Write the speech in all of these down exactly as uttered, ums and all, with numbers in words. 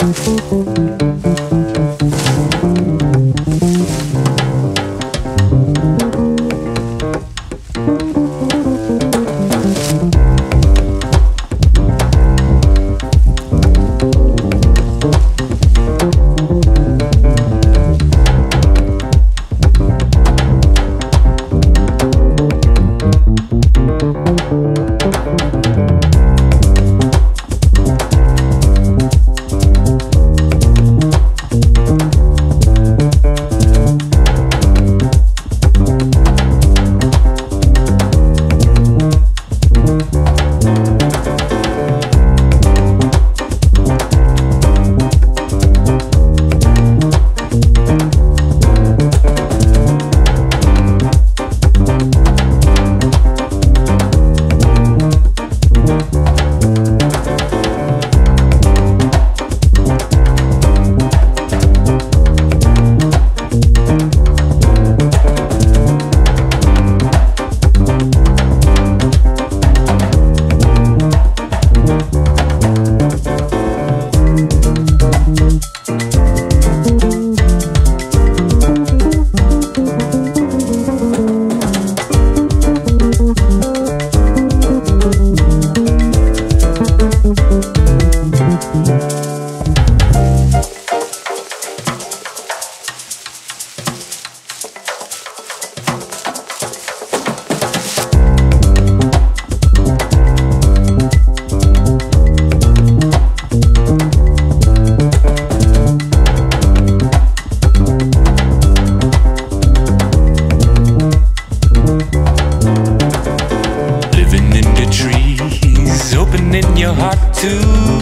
your heart to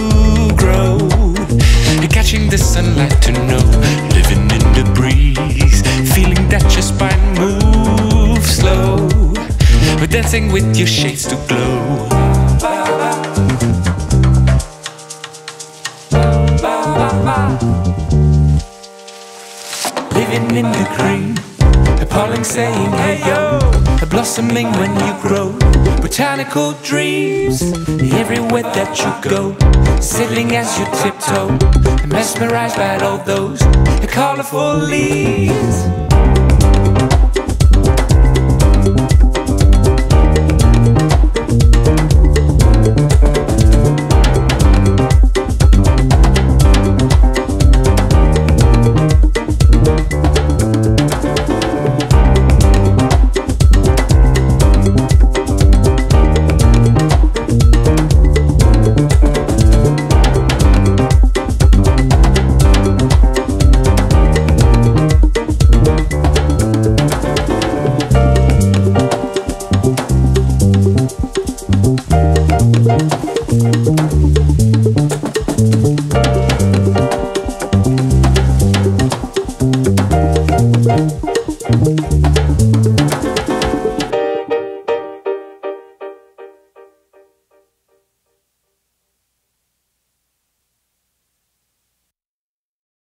grow, catching the sunlight to know, living in the breeze, feeling that your spine moves slow, but dancing with your shades to glow. Living in the green, appalling saying hey yo, blossoming when you grow, botanical dreams everywhere that you go, sailing as you tiptoe, mesmerized by all those colorful leaves.